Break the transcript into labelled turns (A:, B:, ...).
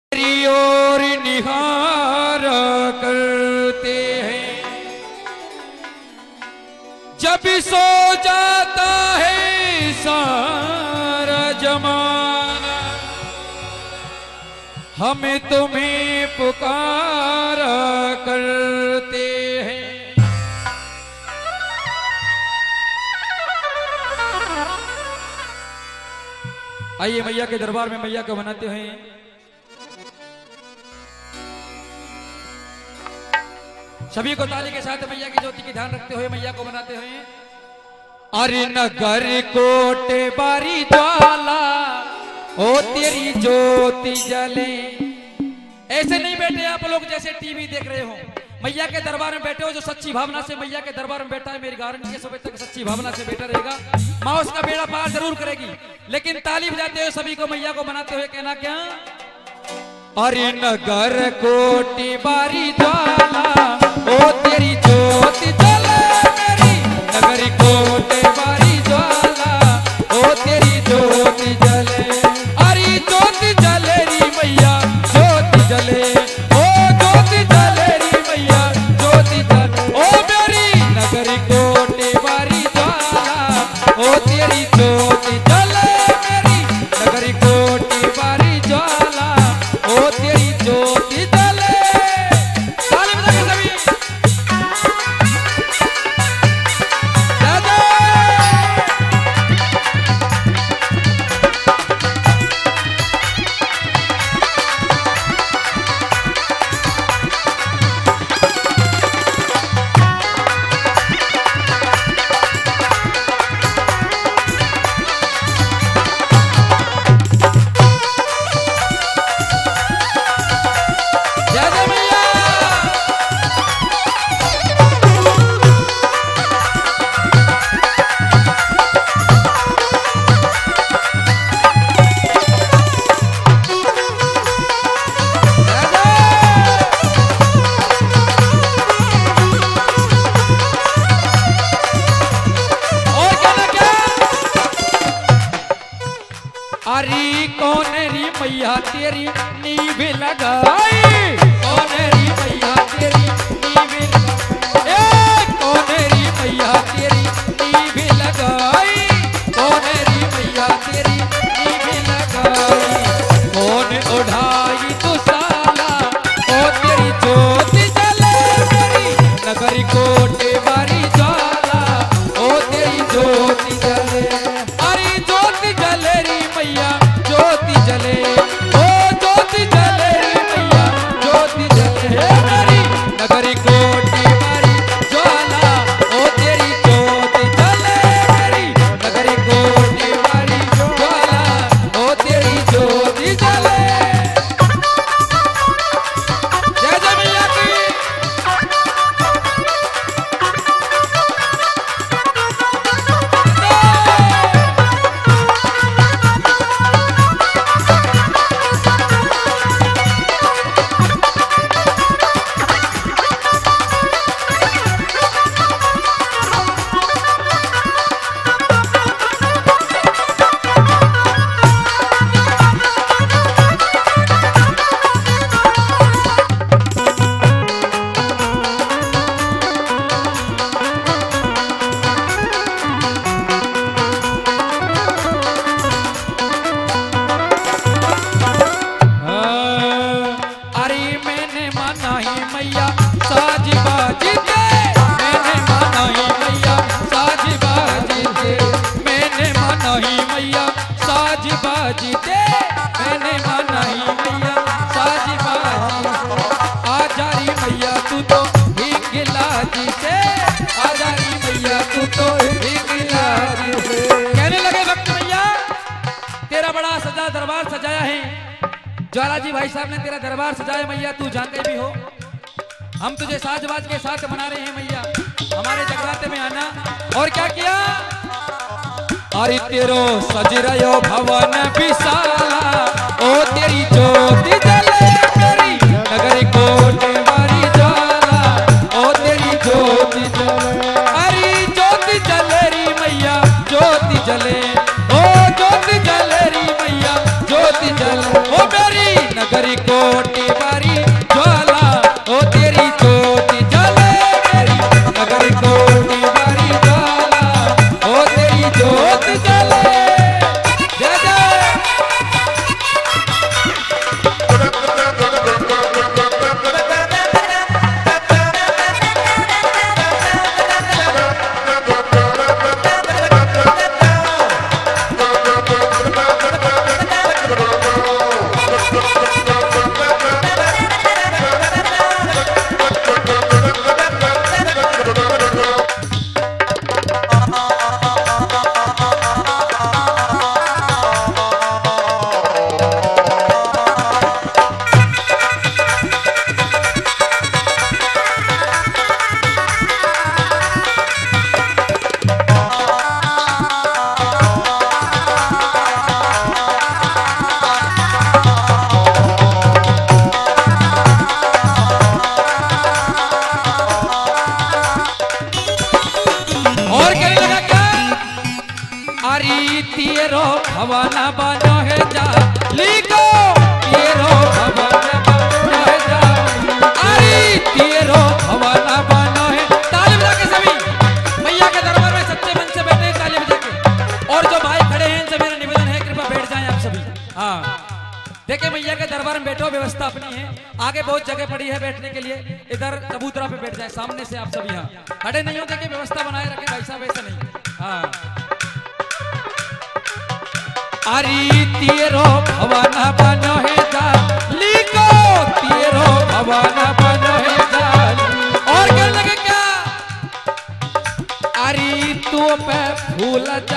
A: तेरी ओर निहार करते हैं, जब सो जाता है सारा जमाना, हमें तुम्हें पुकारा करते हैं। आइए मैया के दरबार में मैया को मनाते हैं। सभी को ताली के साथ मैया की ज्योति की ध्यान रखते हुए मैया को मनाते हैं। अरे नगर कोटे बारी ज्वाला ओ तेरी ज्योति जले। ऐसे नहीं बैठे आप लोग जैसे टीवी देख रहे हो, मैया के दरबार में बैठे हो। जो सच्ची भावना से मैया के दरबार में बैठा है, मेरी गारंटी है सुबह तक सच्ची भावना से बैठा रहेगा, माँ उसका बेड़ा पार जरूर करेगी। लेकिन ताली बजाते हुए सभी को मैया को मनाते हुए कहना क्या? अरे नगर कोटि बारी ज्वाला ओ तेरी ज्योति जले मेरी, नगर कोटि बारी ज्वाला ओ तेरी ज्योति जले। अरे ज्योति जले री मैया ज्योति जले, ओ ज्योति जले री मैया ज्योति जले। ओ मेरी नगर कोटि बारी ज्वाला ओ तेरी ज्योति जले मेरी, नगर कोटि बारी ज्वाला ओ तेरी ज्योति जले। ताली बजा के सभी मैया तेरी नींव लगाई, कौन री मैया तेरी नींव लगाई, कौन री मैया तेरी नींव लगाई, कौन री मैया तेरी नींव लगाई। कौन उठाई तू साला ओ तेरी ज्योति जले मेरी, नगर कोटे बारी ज्वाला ओ तेरी ज्योति जले। अरे ज्योति जले री मैया ज्योति जले, ओ ज्योति जले रे मैया ज्योति जले मेरी, नगरी कोटि बारी ज्वाला ओ तेरी ज्योति जले मेरी, नगरी कोटि बारी ज्वाला ओ तेरी ज्योति जले। जय जय मैया की। मैया साज बाजी दे, मैंने माना ही मैया साज बाजी दे, मैंने माना ही मैया साज बाजी दे, मैंने माना ही मैया साज बाजी। आजा री मैया तू तो हिंगलाजी से, आजा री मैया तू तो हिंगलाजी से। कहने लगे भक्त मैया तेरा बड़ा सजा दरबार सजाया है, ज्वाला जी भाई साहब ने तेरा दरबार सजाया मैया, तू जानते भी हो हम तुझे साजबाज के साथ मना रहे हैं मैया, हमारे जगराते में आना। और क्या किया? अरे तेरो सज रहो भवन विशाला ओ तेरी ज्योति जले मेरी, नगर कोटि बारी ज्वाला ओ तेरी ज्योति जले। अरे ज्योति जले री मैया ज्योति जले, ओ ज्योति जले री मैया ज्योति जले। ओ मेरी नगरी को कोटि बारी ज्वाला ओ तेरी ज्योति जले मेरी नगर कोटि बारी ज्वाला ओ तेरी ज्योति जले। जय जय। तेरो भवन बनो है जा लिखो तेरो भवन बनो है जा अरे तेरो भवन बनो है। ताली बजा के सभी मैया के दरबार में सच्चे मन से बैठे ताली बजा के। और जो भाई खड़े हैं इनसे मेरा निवेदन है कृपया बैठ जाएं आप सभी। हाँ देखिए मैया के दरबार में बैठो व्यवस्था अपनी है आगे बहुत जगह पड़ी है बैठने के लिए। इधर चबूतरा पे बैठ जाए सामने से आप सभी। हाँ खड़े नहीं हो देखिए व्यवस्था बनाए रखें भाई साहब ऐसा नहीं। हाँ अरे तेरो भवन बनो है जा लिखो तेरो भवन बनो है जा। और कहने लगे क्या अरे तू पे फूल